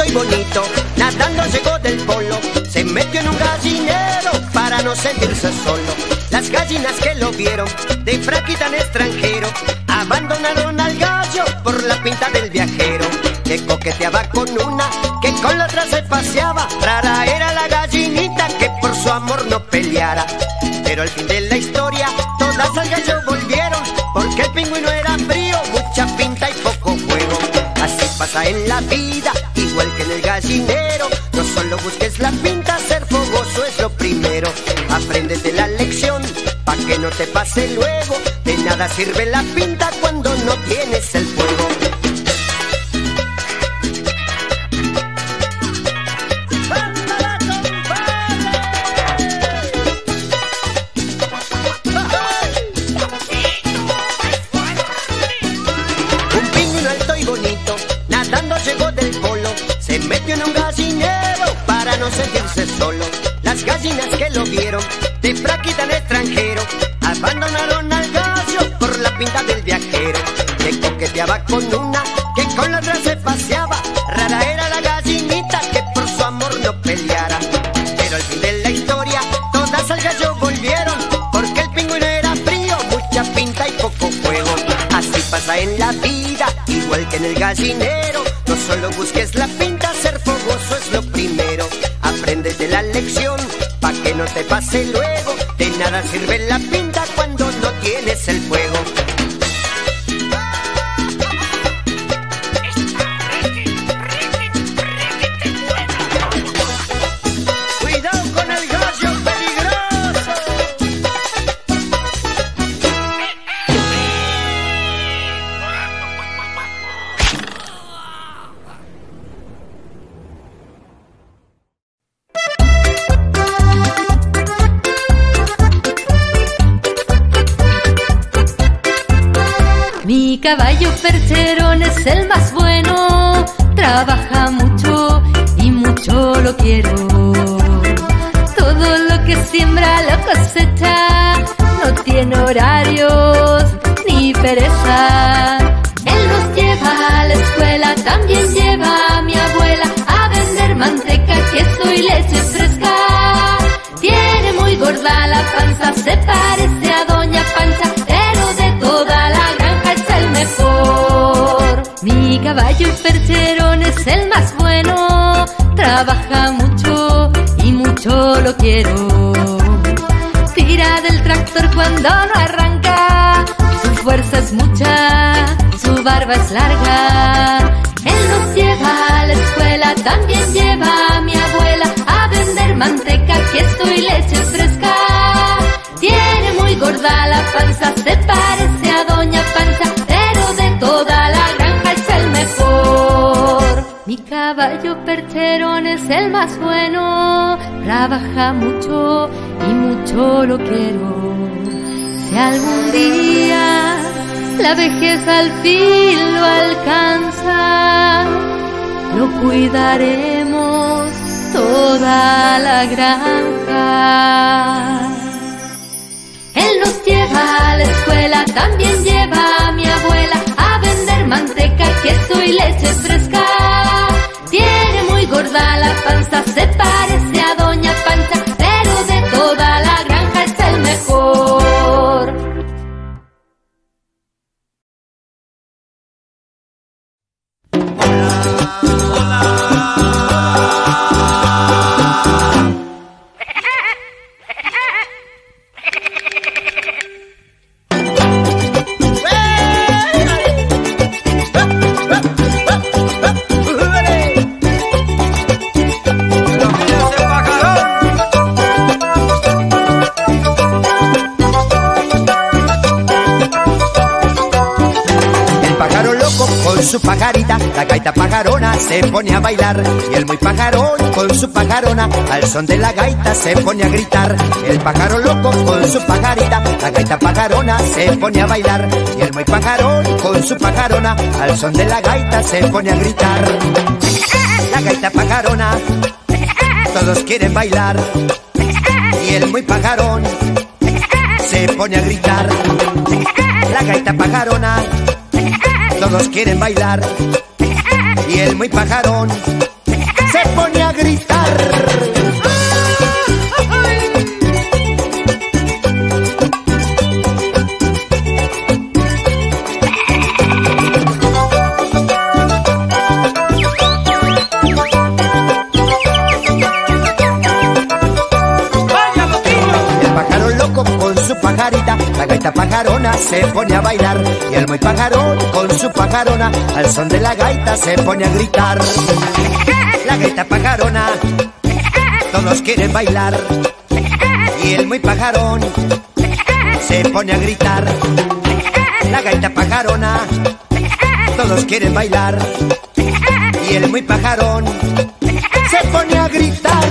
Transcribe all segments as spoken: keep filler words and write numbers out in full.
y bonito, nadando llegó del polo, se metió en un gallinero para no sentirse solo. Las gallinas que lo vieron, de fraqui tan extranjero, abandonaron al gallo por la pinta del viajero, que coqueteaba con una, que con la otra se paseaba. Rara era la gallinita que por su amor no peleara. Pero al fin de la historia, todas al gallo volvieron, porque el pingüino era frío, mucha pinta y poco juego. Así pasa en la vida, igual que en el gallinero. No solo busques la pinta, ser fogoso es lo primero. Apréndete la lección, pa' que no te pase luego. De nada sirve la pinta cuando no tienes el fuego. Un pingüino alto y bonito, nadando llegó del polo, se metió en un gallinero para no sentirse solo. Las gallinas que lo vieron, de fraqui tan extranjero, abandonaron al gallo por la pinta del viajero, que coqueteaba con una, que con la otra se paseaba. Rara era la gallinita que por su amor no peleara. Pero al fin de la historia, todas al gallo volvieron, porque el pingüino era frío, mucha pinta y poco fuego. Así pasa en la vida, igual que en el gallinero. No solo busques la pinta, ser fogoso es lo primero. Apréndete la lección, pa' que no te pase luego. De nada sirve la pinta cuando no tienes el fuego. Cuidado con el gallo peligroso. Mi caballo percherón es el más bueno, trabaja mucho y mucho lo quiero. Todo lo que siembra lo cosecha, no tiene horarios ni pereza. Él nos lleva a la escuela, también lleva a mi abuela a vender manteca, queso y leche fresca. Tiene muy gorda la panza, se parece a Doña Pancha, pero de toda la granja es el mejor. Mi caballo percherón es el más bueno, trabaja mucho y mucho lo quiero. Tira del tractor cuando no arranca, su fuerza es mucha, su barba es larga. Él nos lleva a la escuela, también lleva a mi abuela a vender manteca, queso y leche fresca. Tiene muy gorda la panza, se parece a Doña Pancha, pero de toda la granja es el mejor. Mi caballo percherón es el más bueno, trabaja mucho y mucho lo quiero. Si algún día la vejez al fin lo alcanza, lo cuidaremos toda la granja. Él nos lleva a la escuela, también lleva a mi abuela a vender manteca, queso y leche fresca. Tiene muy gorda la panza, se parece a Doña Pancha, pero de toda la granja es el mejor. Su pajarita, la gaita pajarona se pone a bailar, y el muy pajarón con su pajarona al son de la gaita se pone a gritar. El pájaro loco con su pajarita, la gaita pajarona se pone a bailar, y el muy pajarón con su pajarona al son de la gaita se pone a gritar. La gaita pajarona, todos quieren bailar, y el muy pajarón se pone a gritar. La gaita pajarona, todos quieren bailar, y el muy pajarón pajarita, la gaita pajarona se pone a bailar. Y el muy pajarón con su pajarona, al son de la gaita se pone a gritar. La gaita pajarona, todos quieren bailar. Y el muy pajarón se pone a gritar. La gaita pajarona, todos quieren bailar. Y el muy pajarón se pone a gritar.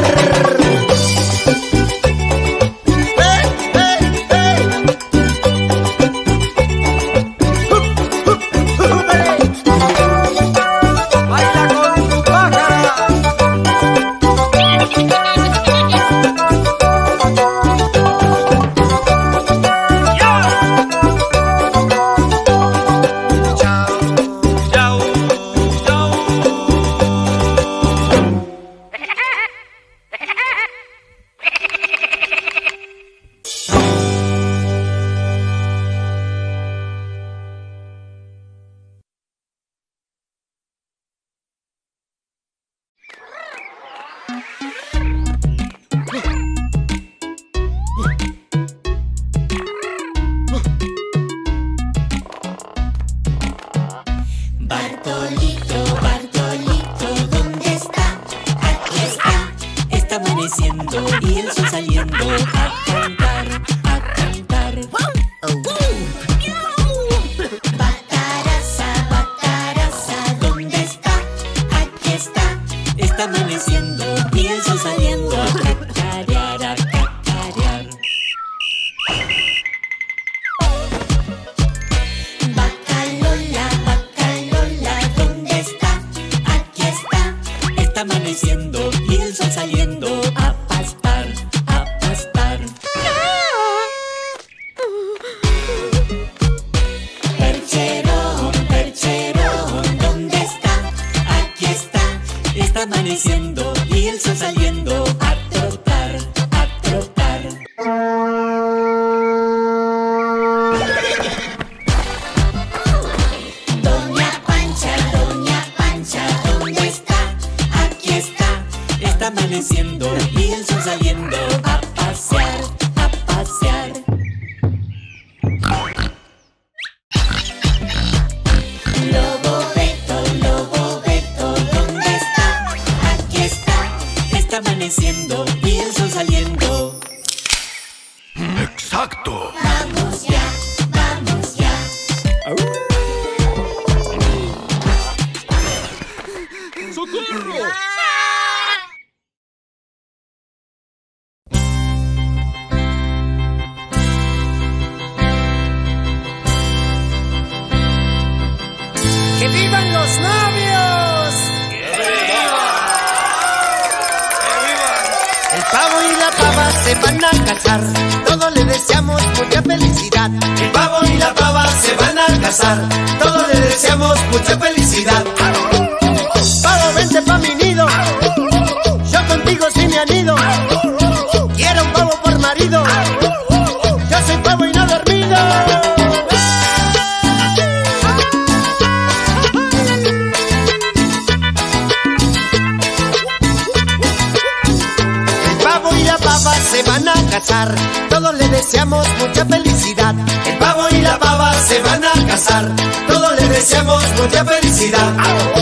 Todos le deseamos mucha felicidad. El pavo y la pava se van a casar. Todos le deseamos mucha felicidad.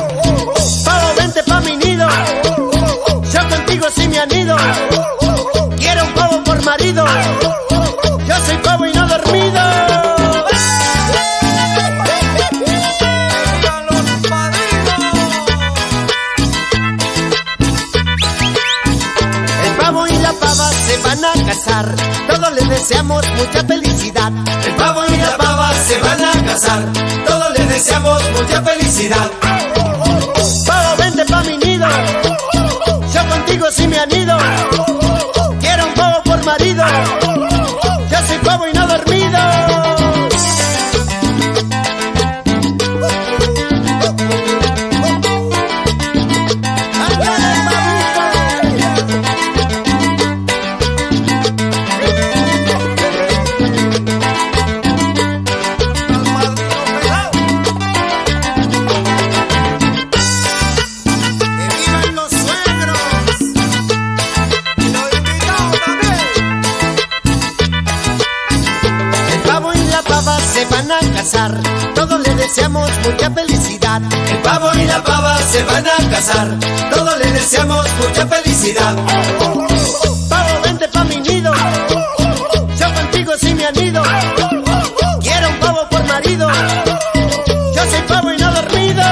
Pavo, vente pa' mi nido. Yo contigo sí me anido. Quiero un pavo por marido. Yo soy pavo y no dormido. Se van a casar, todos les deseamos mucha felicidad. El pavo y la pava se van a casar, todos les deseamos mucha felicidad. Pavo, vente pa' mi nido. Yo contigo sí me anido. Quiero un pavo por marido. Yo soy pavo y no dormido. casar, todos le deseamos mucha felicidad. El pavo y la pava se van a casar, todos le deseamos mucha felicidad. Pavo, vente pa' mi nido, yo contigo sí me anido. Quiero un pavo por marido, yo soy pavo y no dormido.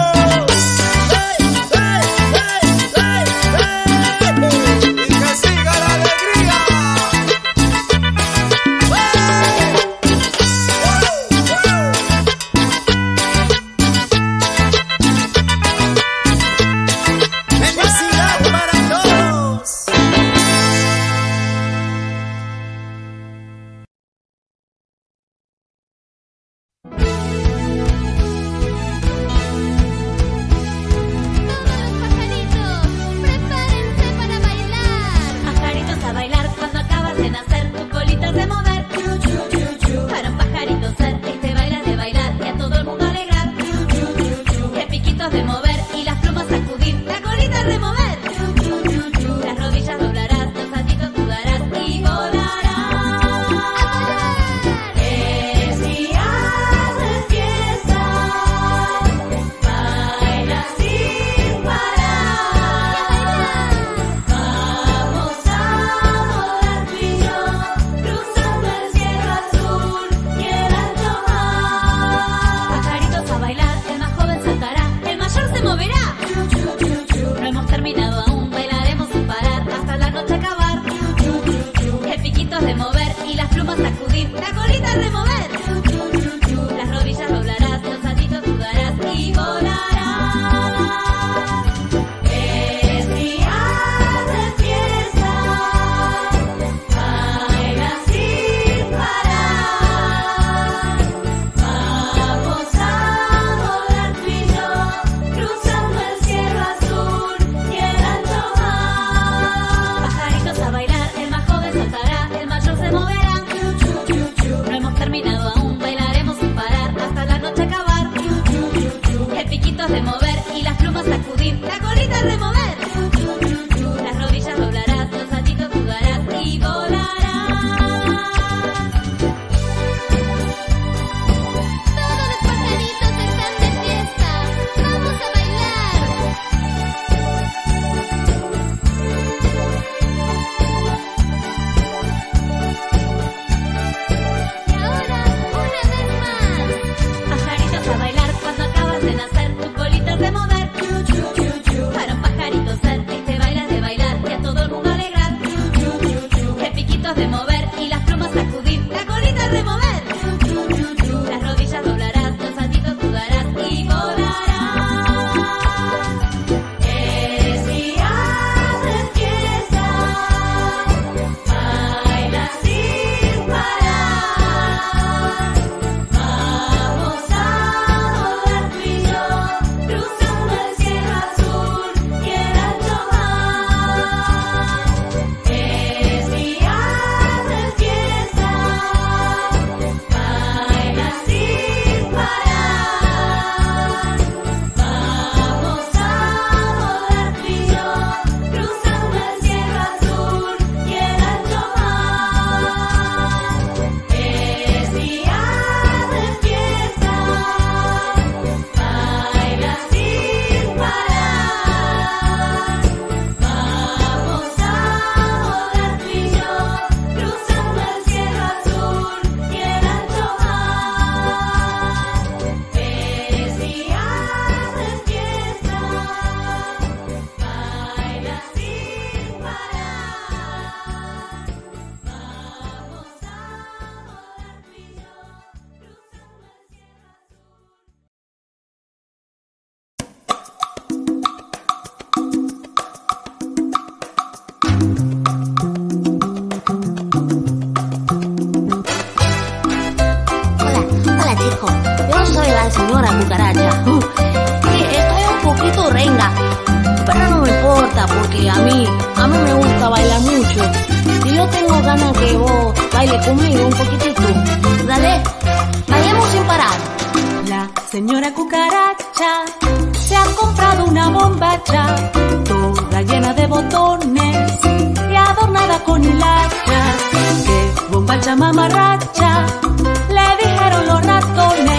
señora cucaracha. Uh, sí, estoy un poquito renga, pero no me importa porque a mí, a mí me gusta bailar mucho. Y yo tengo ganas que vos baile conmigo un poquitito. Dale, bailemos sin parar. La señora cucaracha se ha comprado una bombacha, toda llena de botones y adornada con hilachas. ¡Qué bombacha mamarracha!, le dijeron los ratones.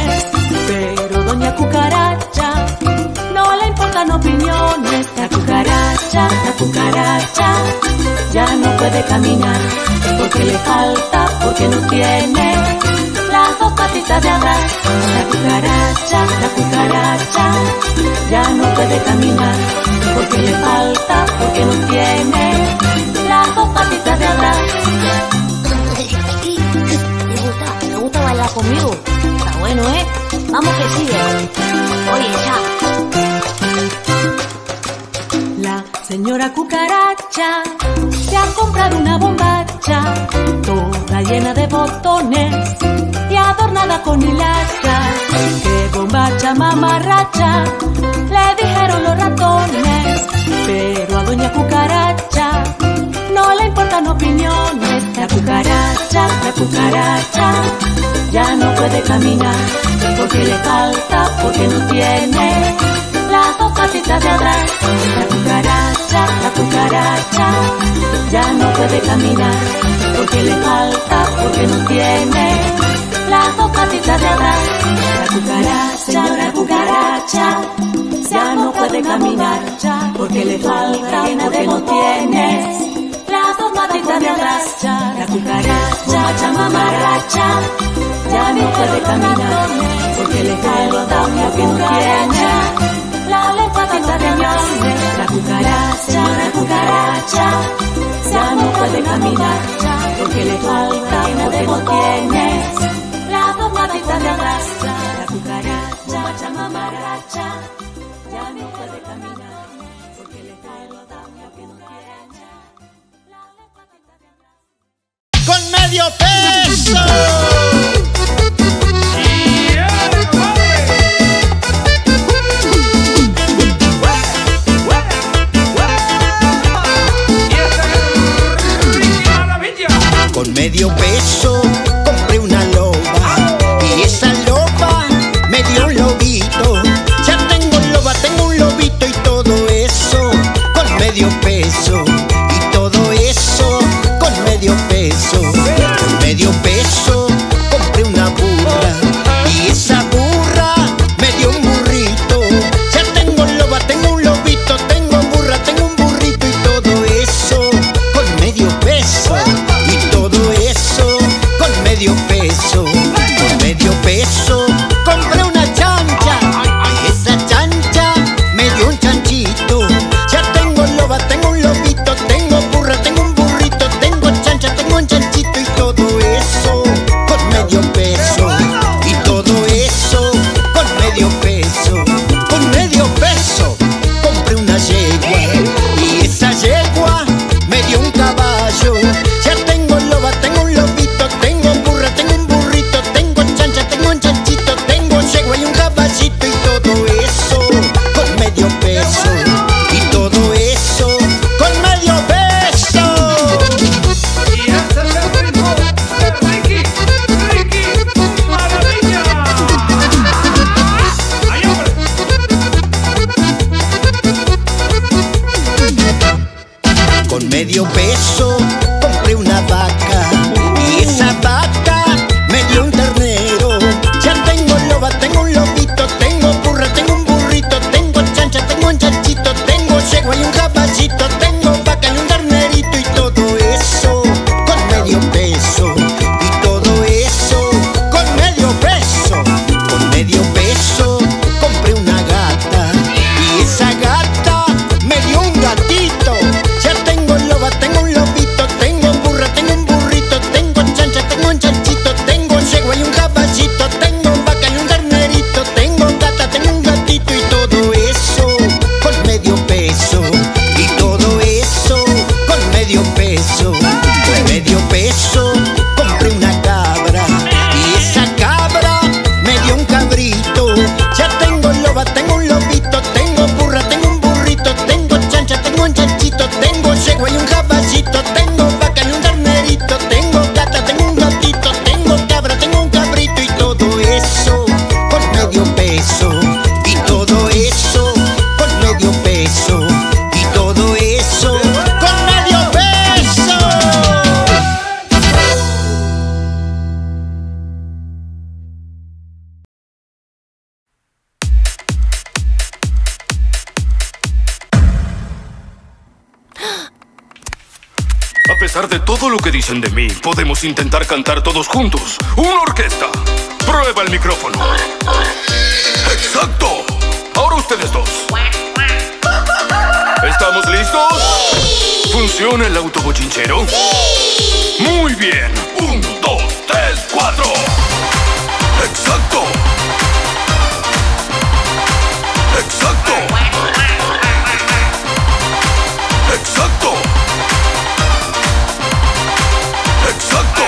cucaracha, la cucaracha ya no puede caminar, porque le falta, porque no tiene las dos patitas de atrás. La cucaracha, la cucaracha ya no puede caminar, porque le falta, porque no tiene las dos patitas de atrás. ¿Te gusta? ¿Te gusta bailar conmigo? Está bueno, ¿eh? Vamos que sigue. Oye, ya. La señora cucaracha se ha comprado una bombacha, toda llena de botones y adornada con hilachas. ¡Qué bombacha mamarracha!, le dijeron los ratones. Pero a doña cucaracha no le importan opiniones. La cucaracha, la cucaracha ya no puede caminar, porque le falta, porque no tiene las dos patitas de atrás. La cucaracha, la cucaracha ya no puede caminar, porque le falta, porque no tiene las dos patitas de atrás. La cucaracha, señora cucaracha ya no puede caminar, porque le falta, porque no tiene las dos patitas de atrás. La cucaracha, mamarracha ya no puede caminar, porque le falta, porque no tiene las dos patitas de atrás. La cucaracha, la cucaracha ya no puede caminar, porque le falta, porque no tiene las dos patitas de atrás. La cucaracha, mamarracha ya no puede caminar, porque le falta, porque no tiene las dos patitas de atrás. Con medio peso. Con medio peso compré una loba y esa loba me dio un lobito. Ya tengo loba, tengo un lobito y todo eso con medio peso. Y todo eso con medio peso. Con medio peso compré una burra y esa burra me dio un burrito. Ya tengo loba, tengo un lobito, tengo burra, tengo un burrito y todo eso con medio peso. Medio peso, con medio peso compré una chancha y esa chancha me dio un chanchito. Ya tengo loba, tengo un lobito, tengo burra, tengo un burrito, tengo chancha, tengo un chanchito y todo eso con medio peso. Y todo eso con medio peso. Con medio peso compré una yegua y esa yegua me dio un caballo. Ya tengo loba, tengo un lobito, tengo burra, tengo un burrito, tengo chancha, tengo un chanchito, tengo yegua y un caballito y todo eso con medio peso. Y todo eso con medio peso. Y ese es el ritmo de Ricky, Ricky Maravilla. ¡Ay, hombre! Con medio peso compré una vaca y esa vaca me dio un ternero. Ya tengo loba, tengo un lobito, tengo burra, tengo un burrito, tengo chancha, tengo un chanchito, tengo yegua y un caballito, tengo vaca y un ternerito y todo eso con medio peso. Y todo eso con medio peso. Con medio peso compré una gata y esa gata me dio un gatito. Ya tengo loba, tengo un lobito, tengo burra, tengo un burrito, tengo chancha, tengo un chanchito, tengo yegua y un pesar de todo lo que dicen de mí, podemos intentar cantar todos juntos. ¡Una orquesta! Prueba el micrófono. ¡Exacto! Ahora ustedes dos. ¿Estamos listos? ¿Funciona el autobochinchero? Muy bien. Un, dos, tres, cuatro. Exacto. Exacto. Exacto. Exacto.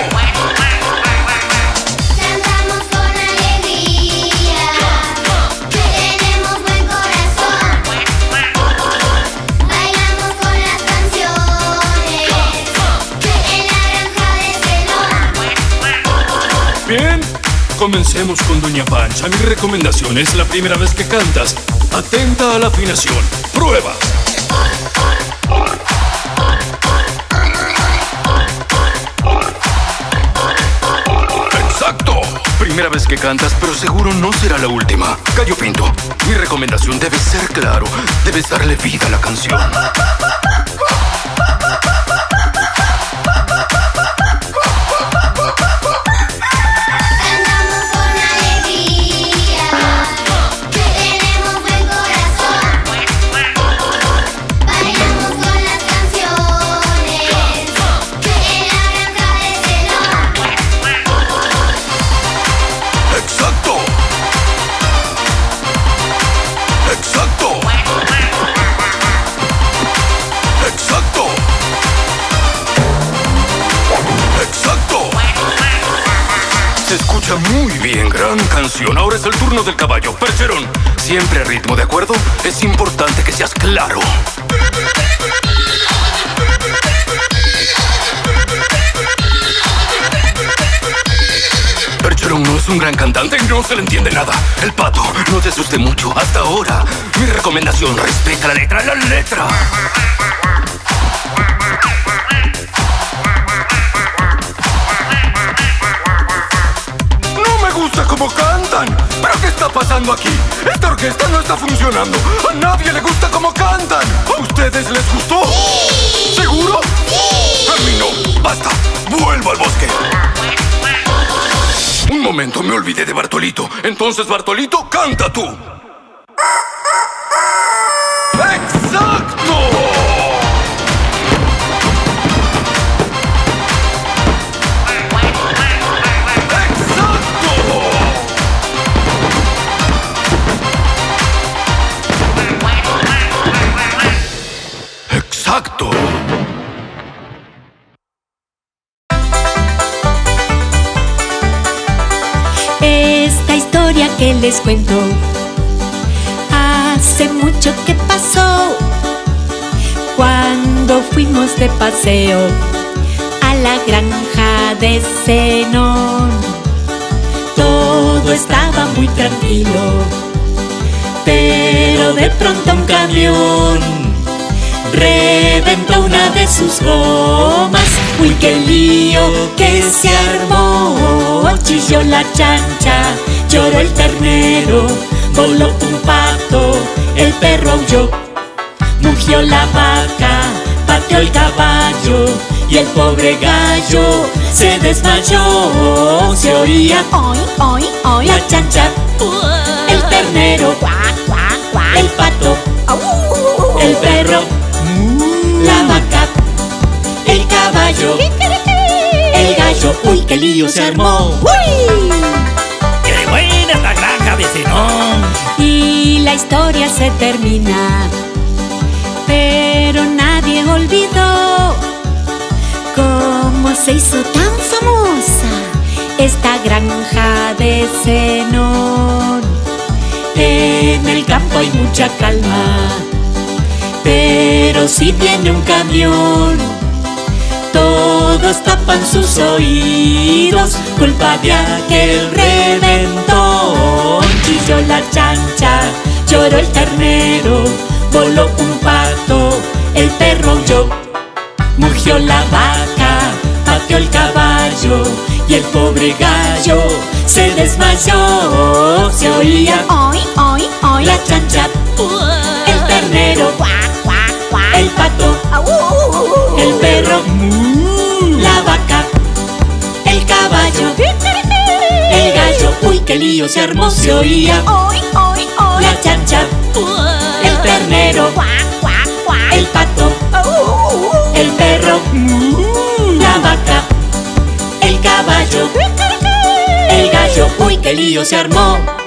Cantamos con alegría, tenemos buen corazón. Bailamos con las canciones en la granja de Celón. Bien, comencemos con Doña Pancha. Mi recomendación es la primera vez que cantas, atenta a la afinación. Prueba. Exacto. Primera vez que cantas, pero seguro no será la última. Gallo Pinto, mi recomendación debe ser claro. Debes darle vida a la canción. Cantamos con alegría, tenemos buen corazón. Bailamos con las canciones en la granja de Celón. Exacto. Exacto. Exacto. Exacto. Se escucha muy bien, gran canción. Ahora es el turno del caballo. Percherón, siempre a ritmo, ¿de acuerdo? Es importante que seas claro. Percherón no es un gran cantante y no se le entiende nada. El Pato, no te asuste mucho. Hasta ahora, mi recomendación, respeta la letra, la letra. No me gusta cómo cantan. ¿Pero qué está pasando aquí? Esta orquesta no está funcionando. A nadie le gusta cómo cantan. ¿A ustedes les gustó? ¿Seguro? A mí no. Basta. Vuelvo al bosque. Un momento, me olvidé de Bartolito. Entonces, Bartolito, canta tú. ¡Exacto! ¡Exacto! Esta historia que les cuento hace mucho que pasó, cuando fuimos de paseo a la granja de Zenón. Todo estaba muy tranquilo, pero de pronto un camión reventó una de sus gomas. ¡Uy, qué lío que se armó! Chilló la chancha, lloró el ternero, voló un pato, el perro aulló, mugió la vaca, pateó el caballo y el pobre gallo se desmayó. Se oía ¡oy, oy, oy! La chancha, el ternero, el pato, el perro, la vaca, el caballo, el gallo. ¡Uy, qué lío se armó! ¡Uy! ¡Qué buena esta granja de Zenón! Y la historia se termina, pero nadie olvidó cómo se hizo tan famosa esta granja de Zenón. En el campo hay mucha calma, pero si viene un camión, todos tapan sus oídos, culpa de aquel reventón. Chilló la chancha, lloró el ternero, voló un pato, el perro aulló, mugió la vaca, pateó el caballo y el pobre gallo se desmayó. Se oía ¡oy, oy, oy! La chancha, el ternero, el pato, el perro, qué lío se armó, se oía. Hoy, hoy, hoy. La chacha, el ternero, el pato, el perro, la vaca, el caballo, el gallo. Uy, qué lío se armó.